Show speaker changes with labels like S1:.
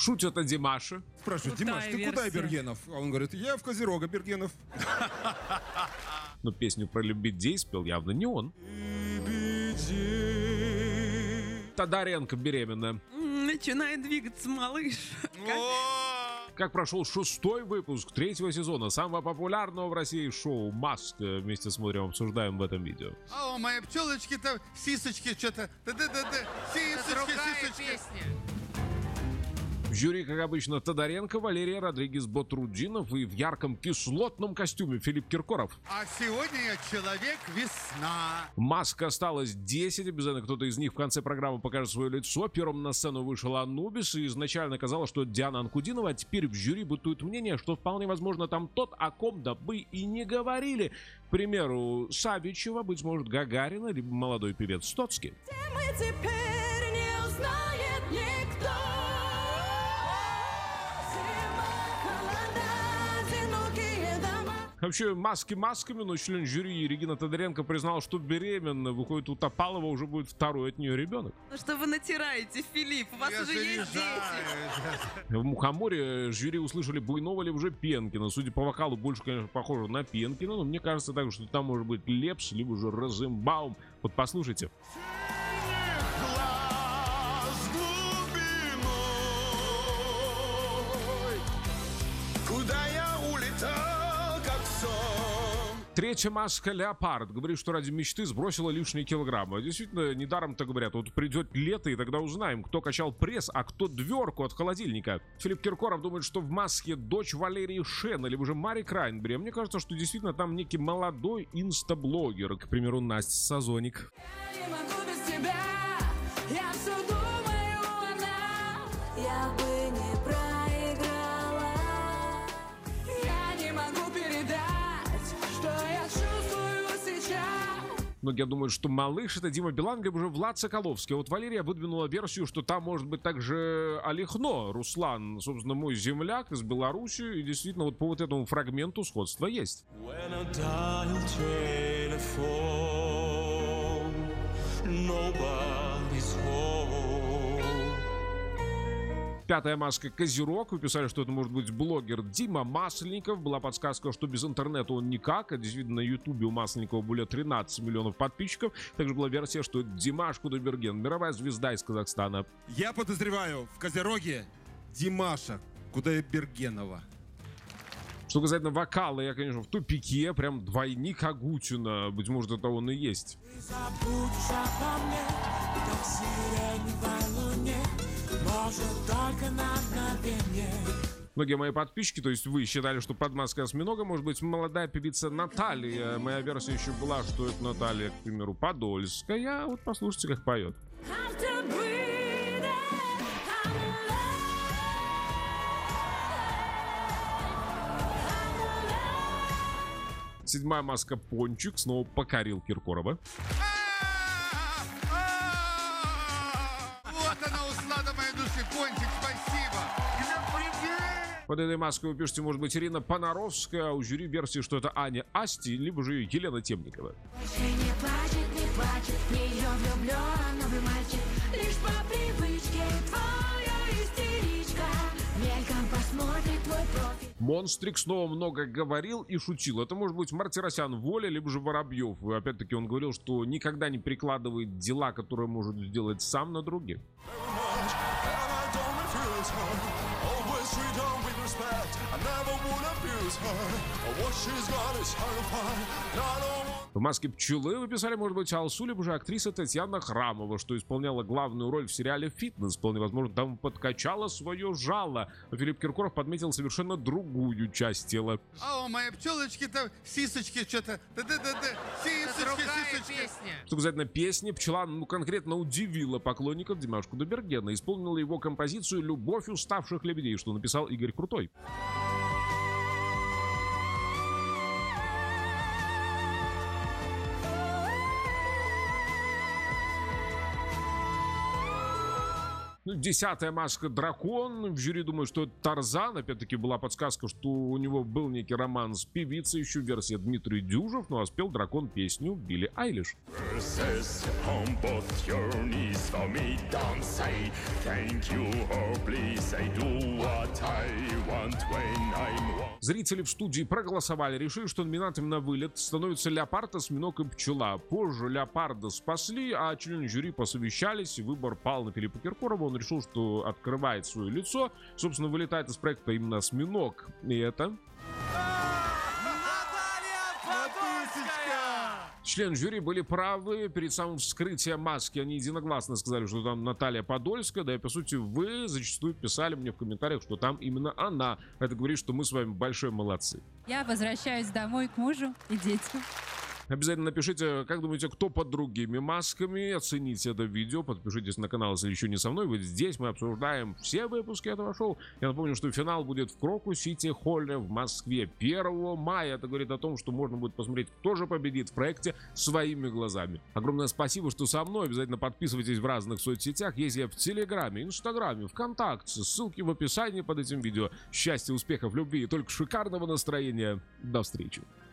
S1: Шутят о Димаше.
S2: Спрашивают:
S3: Крутая
S2: Димаш, ты куда,
S3: версия.
S2: Бергенов? А он говорит: я в Козерога, Бергенов.
S1: Но песню про «Лебедей» спел явно не он. Тодоренко беременна.
S3: Начинает двигаться малыш.
S1: Как прошел 6-й выпуск 3-го сезона самого популярного в России шоу «Маска». Вместе смотрим, обсуждаем в этом видео.
S4: А у моей пчелочки-то сисочки что-то. Да-да-да-да. Сисочки, сисочки.
S5: Песня.
S1: В жюри, как обычно, Тодоренко, Валерия Родригес Ботрудинов и в ярком кислотном костюме Филипп Киркоров.
S4: А сегодня я человек-весна.
S1: Маска осталось 10. Обязательно кто-то из них в конце программы покажет свое лицо. Первым на сцену вышел Анубис. И изначально казалось, что Диана Анкудинова. А теперь в жюри бытует мнение, что вполне возможно там тот, о ком да бы и не говорили. К примеру, Савичева, быть может, Гагарина, либо молодой певец Стоцкий.
S3: Мы теперь не узнает никто. Зима, холода, одинокие дома.
S1: Вообще, маски масками, но член жюри Регина Тодоренко признал, что беременна. Выходит, у Топалова уже будет второй от нее ребенок.
S3: Ну что вы натираете, Филипп? У вас
S4: Я
S3: уже есть
S4: заряжаю.
S1: В «Мухоморе» жюри услышали Буйнова или уже Пенкина. Судя по вокалу, больше, конечно, похоже на Пенкина, но мне кажется так, что там может быть Лепс, либо же Розенбаум. Вот послушайте.
S6: Куда я улетал, как сон.
S1: Третья маска «Леопард» говорит, что ради мечты сбросила лишние килограммы. Действительно, недаром так говорят. Вот придет лето, и тогда узнаем, кто качал пресс, а кто дверку от холодильника. Филипп Киркоров думает, что в маске дочь Валерии Шена, либо же Мари Крайнбери. Мне кажется, что действительно там некий молодой инстаблогер. К примеру, Настя Сазоник.
S3: Я не могу без тебя. Я все думаю, она. Я бы не проиграла. Я не могу передать, что я чувствую сейчас.
S1: Многие думают, что малыш это Дима Билан, либо же Влад Соколовский. А вот Валерия выдвинула версию, что там может быть также Олехно, Руслан, собственно, мой земляк из Беларуси. И действительно, вот по вот этому фрагменту сходство есть.
S6: When I dial telephone, nobody's home.
S1: Пятая маска «Козерог». Вы писали, что это может быть блогер Дима Масленников. Была подсказка, что без интернета он никак. А действительно, на Ютубе у Масленникова более 13 миллионов подписчиков. Также была версия, что это Димаш Кудайберген, мировая звезда из Казахстана.
S2: Я подозреваю в Козероге Димаша Кудайбергенова.
S1: Что касательно вокала, я, конечно, в тупике. Прям двойник Агутина. Быть может, это он и есть.
S6: Забудешь обо мне, как сиреневой луне, может, только на мгновение.
S1: Многие мои подписчики, то есть вы, считали, что под маской осьминога может быть молодая певица Наталья. Моя версия еще была, что это Наталья, к примеру, Подольская. Вот послушайте, как поет.
S3: After breathing, I'm in love.
S1: Седьмая маска Пончик снова покорил Киркорова.
S4: Вот она, услада моей души. Пончик, спасибо.
S1: Под этой маской вы пишете, может быть, Ирина Понаровская, а у жюри версии, что это Аня Асти, либо же Елена Темникова.
S3: Больше не плачет, в нее влюблен новый мальчик. Лишь по привычке твоя истеричка. Мельком посмотрит твой профиль.
S1: Монстрик снова много говорил и шутил. Это может быть Мартиросян Воля, либо же Воробьев. И опять-таки он говорил, что никогда не прикладывает дела, которые может сделать сам, на других.
S6: Always treat her with respect. I never would abuse her. What she's got is her fine. Not all.
S1: В маске пчелы вы писали, может быть, Алсу, либо же актриса Татьяна Храмова, что исполняла главную роль в сериале «Фитнес». Вполне возможно, там подкачала свое жало. А Филипп Киркоров подметил совершенно другую часть тела.
S4: А у моей пчелочки-то сисочки что-то. Да-да-да-да. Сисочки,
S5: Другая
S4: сисочки.
S5: песня.
S1: Что касательно песни, пчела конкретно удивила поклонников Димаша Кудайбергена. Исполнила его композицию «Любовь уставших лебедей», что написал Игорь Крутой. Ну, 10-я маска дракон. В жюри думаю, что это Тарзан. Опять-таки была подсказка, что у него был некий роман с певицей. Еще версия Дмитрий Дюжев. Ну а спел дракон песню Билли Айлиш.
S6: Verses on both your knees for me. Don't say thank you or please. I do what I want when I'm wrong.
S1: Зрители в студии проголосовали, решили, что номинантами на вылет становятся Леопард, Осьминог и Пчела. Позже Леопарда спасли, а члены жюри посовещались, и выбор пал на Филиппа Киркорова. Он решил, что открывает свое лицо. Собственно, вылетает из проекта именно Осьминог. И это... Члены жюри были правы. Перед самым вскрытием маски они единогласно сказали, что там Наталья Подольская. Да и, по сути, вы зачастую писали мне в комментариях, что там именно она. Это говорит, что мы с вами большие молодцы.
S5: Я возвращаюсь домой к мужу и детям.
S1: Обязательно напишите, как думаете, кто под другими масками. Оцените это видео, подпишитесь на канал, если еще не со мной. Вот здесь мы обсуждаем все выпуски этого шоу. Я напомню, что финал будет в Крокус-Сити-Холле в Москве 1 мая. Это говорит о том, что можно будет посмотреть, кто же победит в проекте своими глазами. Огромное спасибо, что со мной. Обязательно подписывайтесь в разных соцсетях. Есть я в Телеграме, Инстаграме, ВКонтакте. Ссылки в описании под этим видео. Счастья, успехов, любви и только шикарного настроения. До встречи.